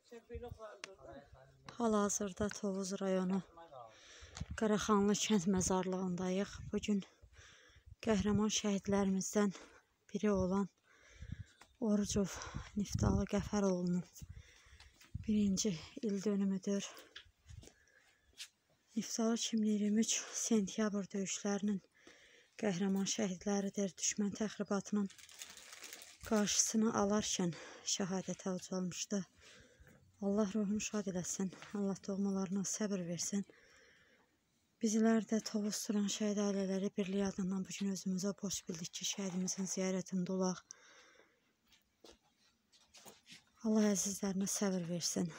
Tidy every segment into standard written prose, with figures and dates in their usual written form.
Hal-hazırda Tovuz rayonu Qaraxanlı kənd məzarlığındayıq. Bugün qəhrəman şəhidlərimizdən biri olan Orucov Niftalı Qəfəroğlu'nun birinci il dönümüdür. Niftalı 2023 sentyabr döyüşlərinin qəhrəman şəhidləridir. Düşmən təxribatının qarşısını alarkən şəhadətə ucalmışdı. Allah ruhunu şad eləsin, Allah doğmalarına səbir versin. Bizlər də Tovuz Turan şəhid ailələri birliyi adından bugün özümüzə borc bildik ki, şəhidimizin ziyarətində olaq. Allah əzizlərinə səbir versin.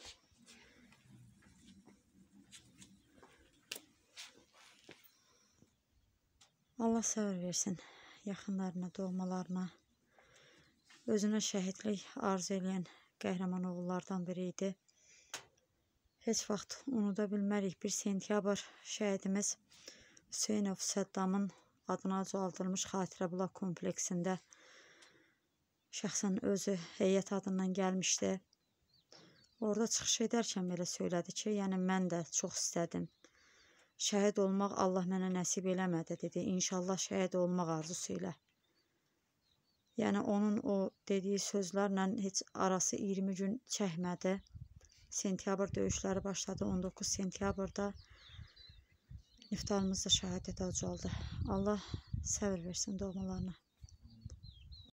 Allah səbir versin yaxınlarına, doğmalarına. Özünə şəhidlik arzu edən qəhrəman oğullardan biri idi. Heç vaxt unuda bilmərik, 1 sentyabr şəhidimiz Hüseynov Səddamın adına ucaldılmış xatirə bulaq kompleksində şəxsən özü heyət adından gəlmişdi. Orada çıxış edərkən belə söylədi ki, yəni mən də çox istədim. Şəhid olmaq Allah mənə nəsib eləmədi, dedi. İnşallah şəhid olmaq arzusu ilə. Yəni onun o dediyi sözlərlə heç arası 20 gün çəkmədi. Sentyabr döyüşləri başladı. 19 sentyabrda Niftalımız da şəhadətə ucaldı. Allah səbir versin doğmalarına.